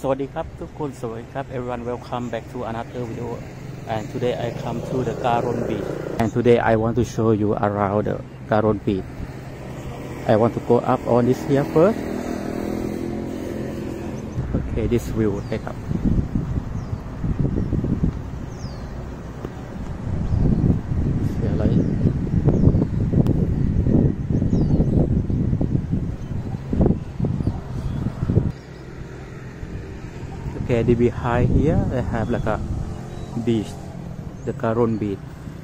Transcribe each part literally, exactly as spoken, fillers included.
สวัสดีครับทุกคนสวัสดีครับ everyone welcome back to another video and today I come to the Garon beach and today I want to show you around the Garon beach. I want to go up on this here first. Okay, this view take up. Okay, the behind here they have like a beach, the Garon beach.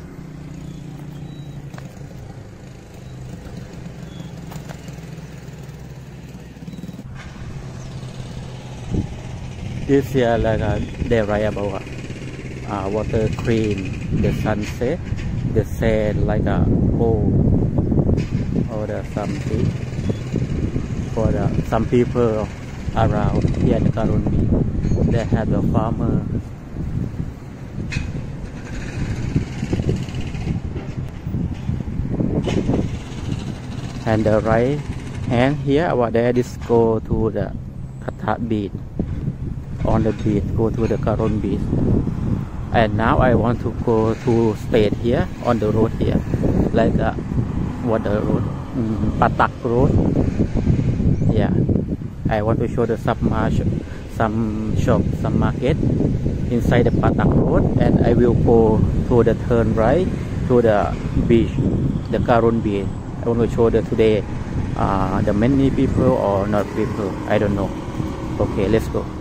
This here like a, they write about uh, water clean, the sunset, the sand like a gold, or the something for the some people around here at the Garon beach. They have the farmer. And the right hand here over there is go to the Kata beach. On the beach, go to the Garon beach. And now I want to go to stay here on the road here, like uh, what the road, mm, Patak road. Yeah, I want to show the submerged. Some shop, some market inside the Patak road, and I will go to the turn right to the beach, the Garon beach. I want to show that today uh, the many people or not people, I don't know. Okay, let's go.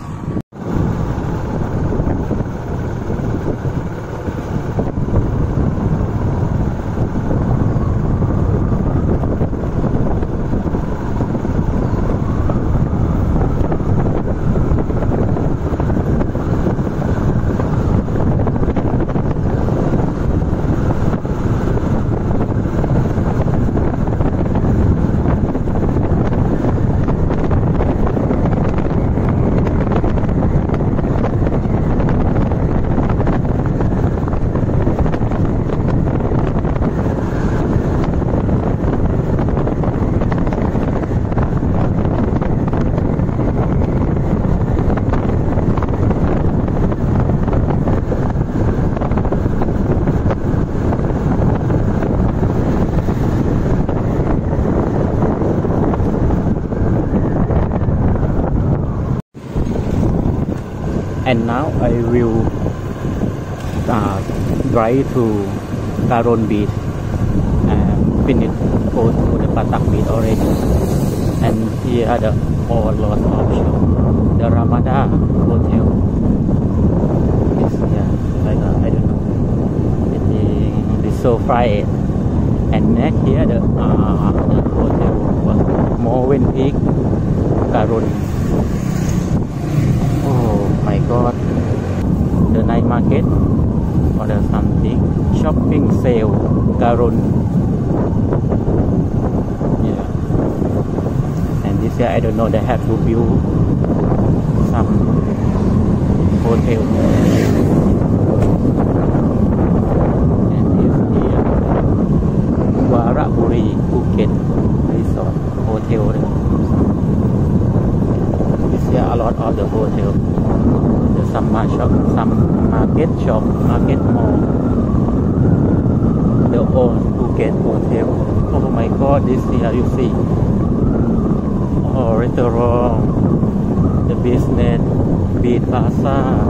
And now I will uh, drive to Garon beach and finish go to the Patak beach already. And here are the all lots of shops. The Ramada hotel is here, like uh, I don't know. It is it's so bright. And next here the, uh, the hotel was Movenpick Garon. My God, the night market or the something shopping sale Garon. Yeah, and this year I don't know, they have to build some hotel. And this here Waraburi Phuket Resort Hotel. This here a lot of the hotel. Some shop, some market shop, market mall, the old Phuket hotel. Oh my God, this here you see. Oh, restaurant, the business, beach plaza.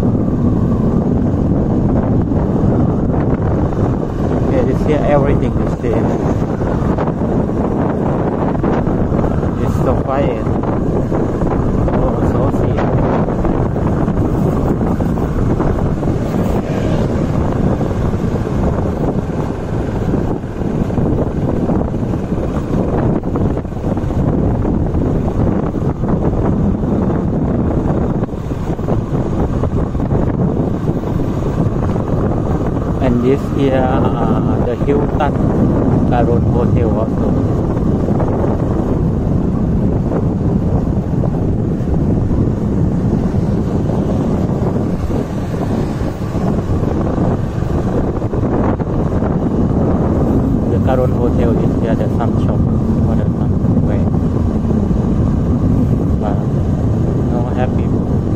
Okay, this here everything is there. It's so quiet. Oh, so see. This here uh, the Hilton Garon Hotel also. The Garon Hotel is here, the some shop or the some way. But no happy.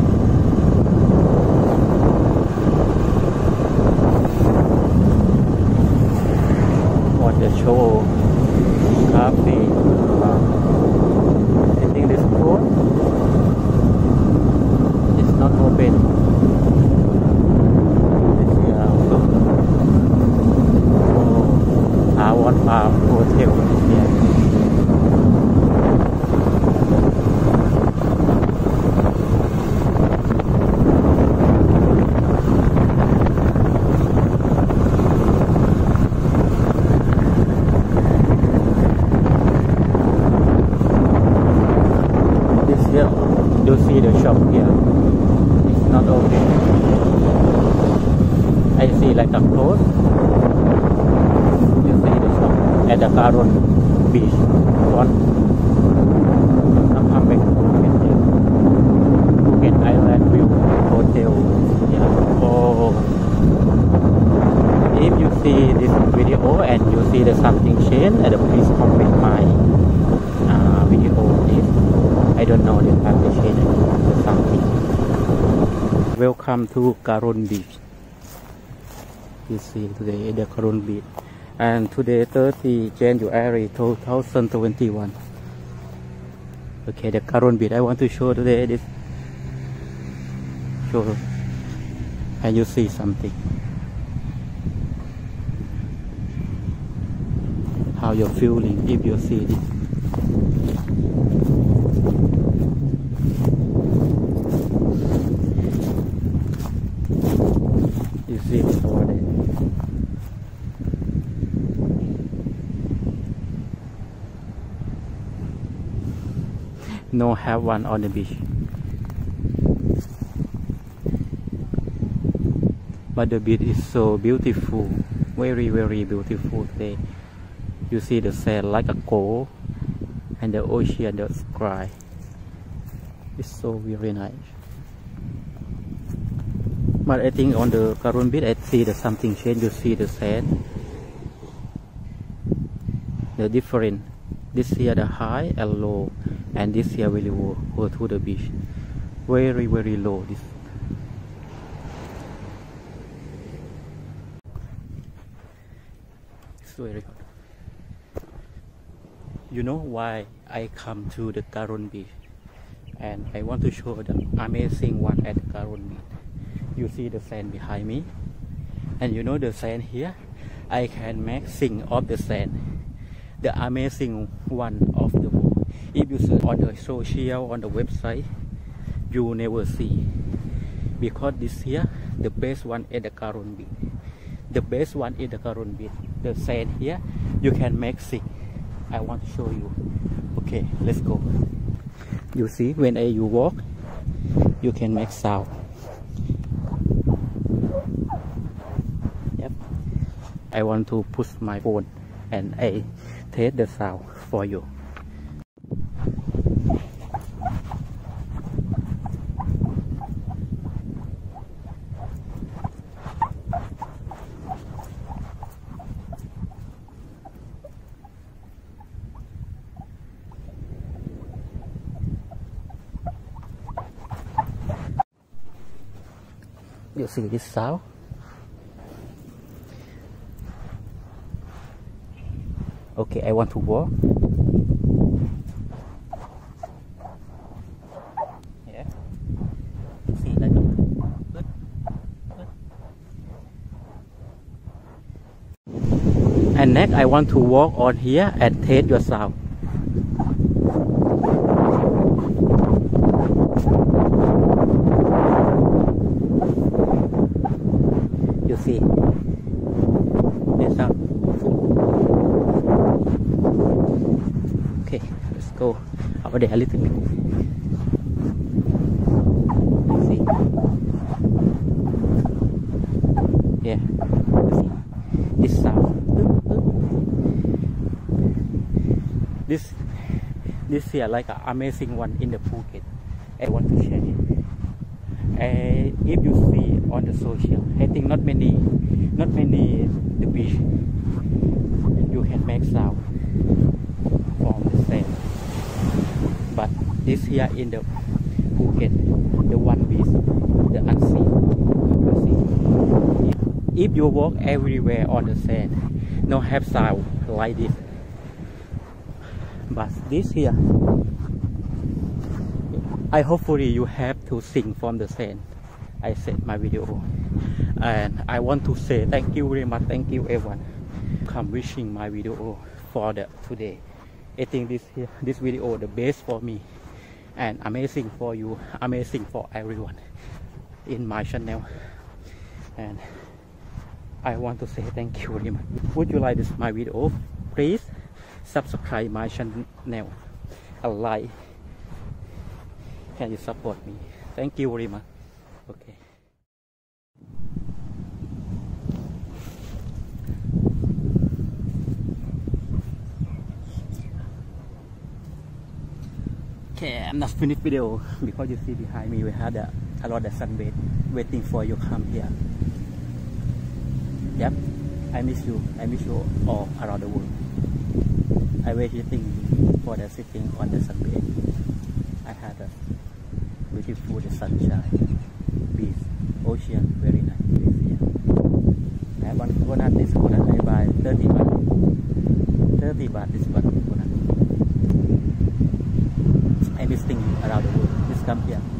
You see the shop here. It's not open. I see like a close. You see the shop at the Karon beach. One. I'm back to Phuket here. Phuket Island View Hotel. Yeah. Oh. If you see this video and you see the something change, please comment my uh, video. Please. I don't know the time to change the something. Welcome to Karon Beach. You see today the Karon Beach, and today thirtieth January two thousand twenty-one. Okay, the Karon Beach. I want to show today this. Show, and you see something. How you're feeling if you see this. You see it over there. No have one on the beach, but the beach is so beautiful, very very beautiful today. You see the sand like a gold, and the ocean, the sky. It's so very nice. But I think on the Karon Beach, I see the something change. You see the sand, the different. This here the high and low, and this here very low. Go to the beach, very very low. This. It's very good. You know why I come to the Karon Beach, and I want to show the amazing one at the Karon Beach. You see the sand behind me, and you know the sand here, I can make sing of the sand, the amazing one of the world. If you search on the social, on the website, you never see, because this here the best one at the Karon Beach. The best one is the Karon Beach. The sand here you can make sing. I want to show you. Okay, let's go. You see, when you walk, you can make sound. Yep. I want to push my phone and I test the sound for you. You see this sound? Okay, I want to walk. Yeah. See like good. Good. And next I want to walk on here and test your sound. You see this sound. Okay, let's go over there a little bit. Let's see. Yeah, see this sound. This this here like an amazing one in the Phuket. I want to share it. And if you see on the social, I think not many, not many the beach you can make sound from the sand. But this here in the Phuket, the one beach, the unseen. You see, if you walk everywhere on the sand, no have sound like this. But this here, I hopefully you have to sing from the sand. I said my video, and I want to say thank you very much. Thank you everyone. Come wishing my video for the today. I think this here, this video the best for me, and amazing for you, amazing for everyone in my channel. And I want to say thank you very much. Would you like this my video? Please subscribe my channel, a like, can you support me? Thank you very much. Okay. Okay, I'm not finished video because you see behind me we had a, a lot of sunbed waiting for you come here. Yep, I miss you. I miss you all around the world. I waiting for the sitting on the sunbed. I had a beautiful the sunshine, beach, ocean, very nice place here. I want coconut. This coconut I buy thirty baht. thirty baht this one coconut. I miss things around the world. Just come here.